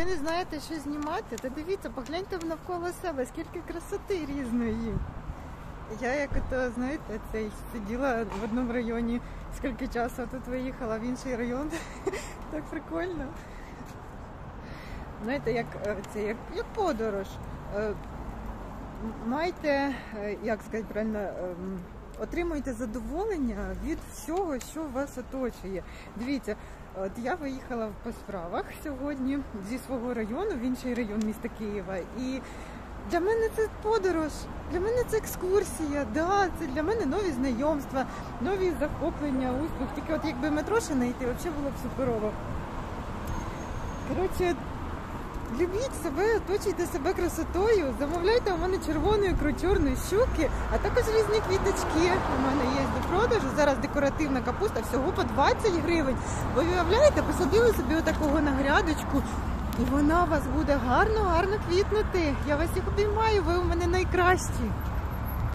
не знаєте, що знімати, то дивіться, погляньте навколо себе, скільки красоти різної. Я як ото, знаєте, сиділа в одному районі скільки часу, а тут виїхала в інший район. Так прикольно. Знаєте, як подорож. Майте, як сказати правильно, отримуйте задоволення від всього, що вас оточує. Дивіться, от я виїхала по справах сьогодні зі свого району в інший район міста Києва. І для мене це подорож, для мене це екскурсія, да, це для мене нові знайомства, нові захоплення, успіх. Тільки от якби метро ще не йти, взагалі було б суперово. Коротше, любіть себе, оточуйте себе красотою, замовляйте у мене червоної, чорної щуки, а також різні квіточки. У мене є до продажу, зараз декоративна капуста, всього по 20 гривень. Ви уявляєте, посадили собі отакого на грядочку, і вона у вас буде гарно квітнути. Я вас всіх обіймаю, ви у мене найкращі.